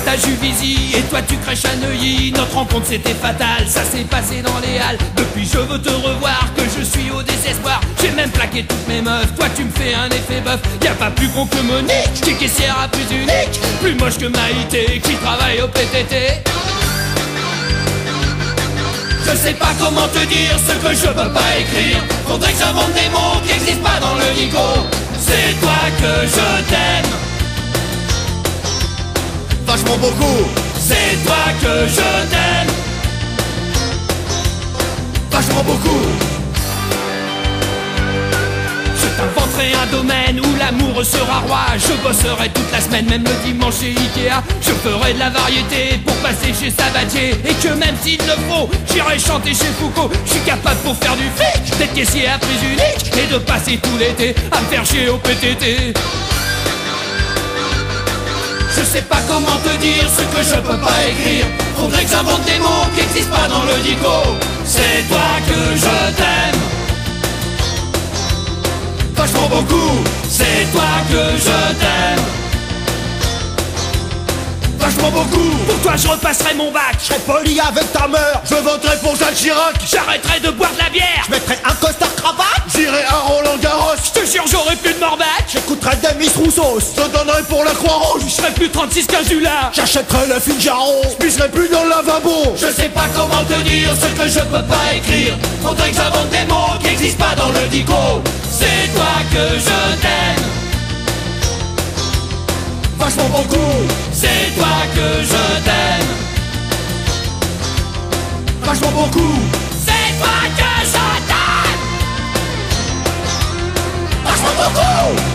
à Juvisy et toi tu crèches à Neuilly. Notre rencontre c'était fatal, ça s'est passé dans les halles. Depuis je veux te revoir, que je suis au désespoir. J'ai même plaqué toutes mes meufs, toi tu me fais un effet bœuf. Y'a pas plus con que Monique, qui est caissière à plus unique. Plus moche que Maïté, qui travaille au PTT. Je sais pas comment te dire ce que je peux pas écrire. Faudrait que j'invente des mots qui existent pas dans le dico. C'est toi que je t'aime vachement beaucoup. C'est toi que je t'aime vachement beaucoup. Je t'inventerai un domaine où l'amour sera roi. Je bosserai toute la semaine, même le dimanche chez Ikea. Je ferai de la variété pour passer chez Sabatier. Et que même s'il le faut, j'irai chanter chez Foucault. Je suis capable pour faire du fric, d'être caissier à prix unique et de passer tout l'été à me faire chier au PTT. Je sais pas comment te dire ce que je peux pas écrire. Faudrait que j'invente des mots qui existent pas dans le dico. C'est toi que je t'aime vachement beaucoup. C'est toi que je t'aime vachement beaucoup. Pour toi je repasserai mon bac. Je serai poli avec ta mère. Je voterai pour Jacques Chirac. J'arrêterai de boire de la bière. Je mettrai un costard cravate. J'irai à Roland Garros. Je te jure j'aurai plus de morbac. J'écouterai des Miss Rousseau. Je te donnerai pour la Croix-Rouge. Je serai plus 36-15 du là. J'achèterai le film Jaron. Je pisserai plus dans le lavabo. Je sais pas comment te dire ce que je peux pas écrire. Faudrait que j'invente des mots qui existent pas dans le dico. C'est toi que je t'aime Vachement beaucoup. C'est toi que je t'aime Vachement beaucoup. C'est toi que je t'aime Vachement beaucoup.